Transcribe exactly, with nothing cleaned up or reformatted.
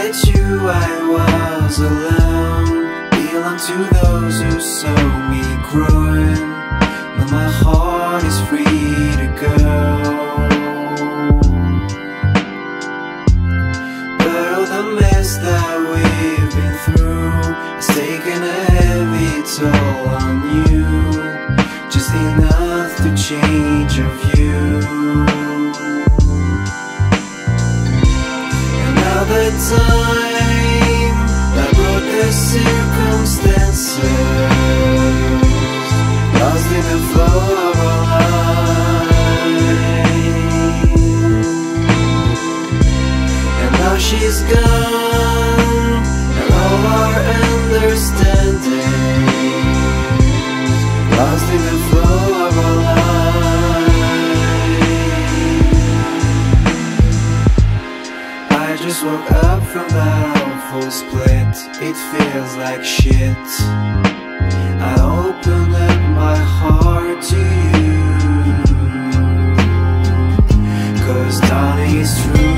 met you I was alone, belong to those who saw me growing. Now my heart is free to go. But all the mess that we've been through has taken a heavy toll on you, just enough to change your view. The time that brought the circumstances, lost in the flow of our life. And now she's gone, and all our understandings, lost in the flow of our life. I just woke up from that awful split, it feels like shit. I opened up my heart to you, 'cause darling, it's true.